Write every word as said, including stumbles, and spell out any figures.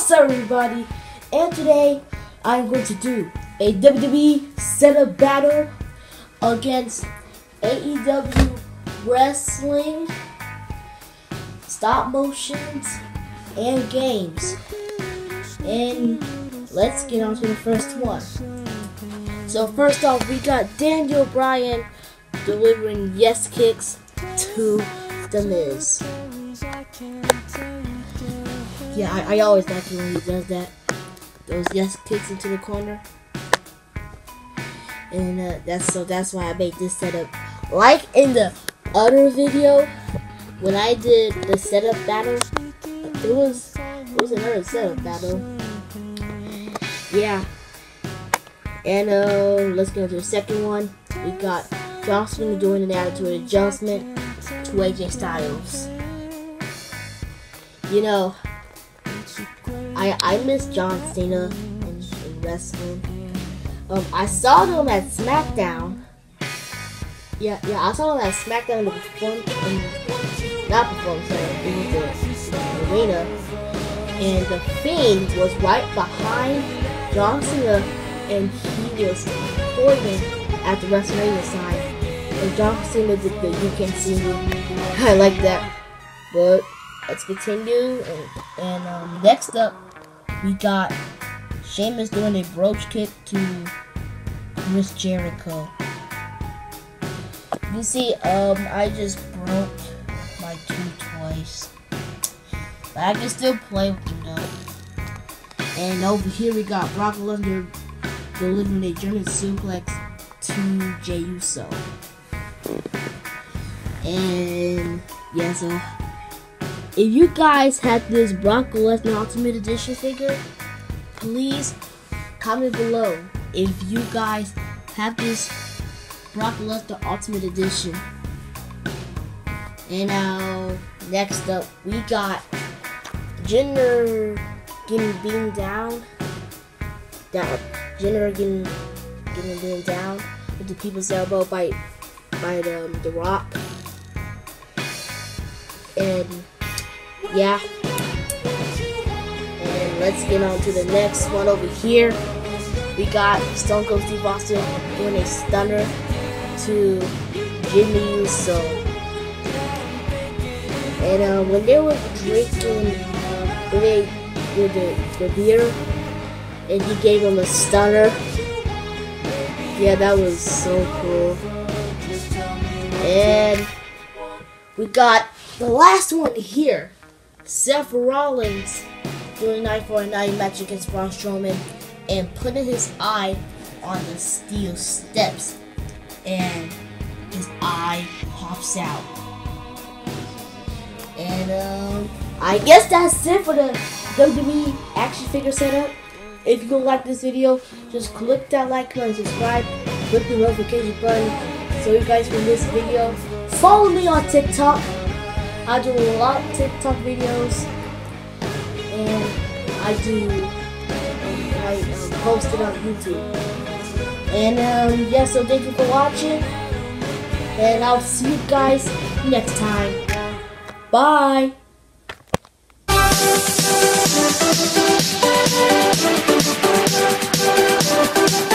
What's up, everybody? And today I'm going to do a W W E setup battle against A E W wrestling, stop motions, and games. And let's get on to the first one. So first off, we got Daniel Bryan delivering yes kicks to The Miz. Yeah, I, I always like it when he does that. Those yes kicks into the corner. And uh, that's so that's why I made this setup. Like in the other video, when I did the setup battle, it was it was another setup battle. Yeah. And uh, let's go to the second one. We got John Cena doing an attitude adjustment to A J Styles. You know, I I miss John Cena in, in wrestling. Um, I saw them at SmackDown. Yeah, yeah, I saw them at SmackDown in the perform, in, not performance center, in the, the arena, and the Fiend was right behind John Cena, and he was pointing at the WrestleMania sign. And John Cena did the "You Can't See Me." I like that. But let's continue. And, and um, next up, we got Sheamus doing a broach kick to Chris Jericho. You see, um, I just broke my tooth twice, but I can still play with them though. And over here we got Brock Lesnar delivering a German suplex to Jey Uso. And yeah, so if you guys have this Brock Lesnar Ultimate Edition figure, please comment below if you guys have this Brock Lesnar Ultimate Edition. And now, next up, we got Jinder getting beaten down. Down. Jinder getting getting beaten down with the people's elbow by by the, um, the Rock. And yeah. And let's get on to the next one over here. We got Stone Cold Steve Austin doing a stunner to Jimmy Uso. And uh, when they were drinking, uh, when they did the, the beer, and he gave him a stunner. Yeah, that was so cool. And we got the last one here. Seth Rollins doing a nine four nine match against Braun Strowman and putting his eye on the steel steps, and his eye pops out. And um, I guess that's it for the W W E action figure setup. If you like this video, just click that like, comment, and subscribe. Click the notification button so you guys can miss video. Follow me on TikTok. I do a lot of TikTok videos, and I do um, I um, post it on YouTube. And um, yeah, so thank you for watching, and I'll see you guys next time. Bye. We'll be right back.